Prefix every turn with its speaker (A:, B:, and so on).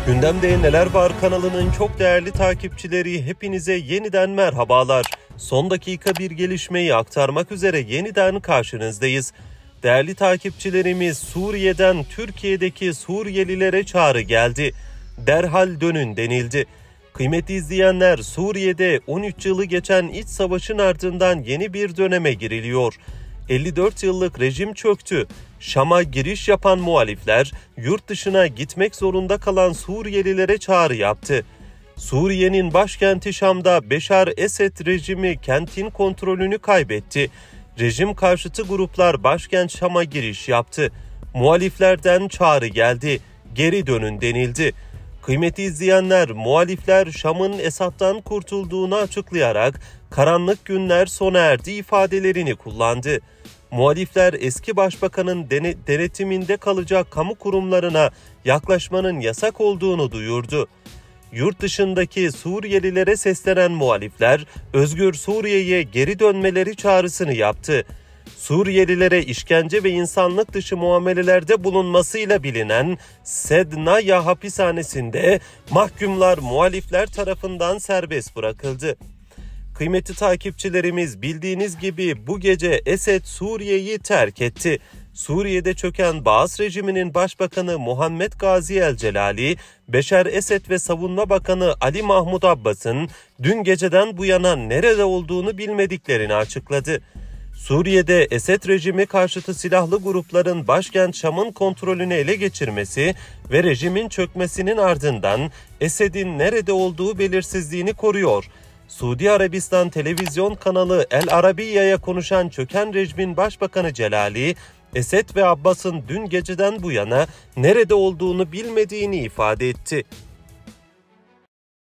A: Gündemde Neler Var kanalının çok değerli takipçileri, hepinize yeniden merhabalar. Son dakika bir gelişmeyi aktarmak üzere yeniden karşınızdayız. Değerli takipçilerimiz, Suriye'den Türkiye'deki Suriyelilere çağrı geldi. Derhal dönün denildi. Kıymetli izleyenler, Suriye'de 13 yılı geçen iç savaşın ardından yeni bir döneme giriliyor. 54 yıllık rejim çöktü. Şam'a giriş yapan muhalifler, yurt dışına gitmek zorunda kalan Suriyelilere çağrı yaptı. Suriye'nin başkenti Şam'da Beşar Esed rejimi kentin kontrolünü kaybetti. Rejim karşıtı gruplar başkent Şam'a giriş yaptı. Muhaliflerden çağrı geldi. Geri dönün denildi. Kıymetli izleyenler, muhalifler Şam'ın Esad'dan kurtulduğunu açıklayarak karanlık günler sona erdi ifadelerini kullandı. Muhalifler eski başbakanın denetiminde kalacak kamu kurumlarına yaklaşmanın yasak olduğunu duyurdu. Yurt dışındaki Suriyelilere seslenen muhalifler, Özgür Suriye'ye geri dönmeleri çağrısını yaptı. Suriyelilere işkence ve insanlık dışı muamelelerde bulunmasıyla bilinen Sednaya hapishanesinde mahkumlar muhalifler tarafından serbest bırakıldı. Kıymetli takipçilerimiz, bildiğiniz gibi bu gece Esed Suriye'yi terk etti. Suriye'de çöken Baas rejiminin başbakanı Muhammed Gazi El Celali, Beşar Esed ve Savunma Bakanı Ali Mahmud Abbas'ın dün geceden bu yana nerede olduğunu bilmediklerini açıkladı. Suriye'de Esed rejimi karşıtı silahlı grupların başkent Şam'ın kontrolünü ele geçirmesi ve rejimin çökmesinin ardından Esed'in nerede olduğu belirsizliğini koruyor. Suudi Arabistan televizyon kanalı El Arabiye'ye konuşan çöken rejimin başbakanı Celali, Esed ve Abbas'ın dün geceden bu yana nerede olduğunu bilmediğini ifade etti.